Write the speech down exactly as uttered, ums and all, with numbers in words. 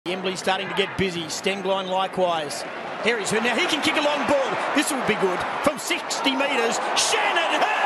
Embley starting to get busy. Stengline likewise. Here is Hurn. Now he can kick a long ball. This would be good. From sixty metres, Shannon Hurn!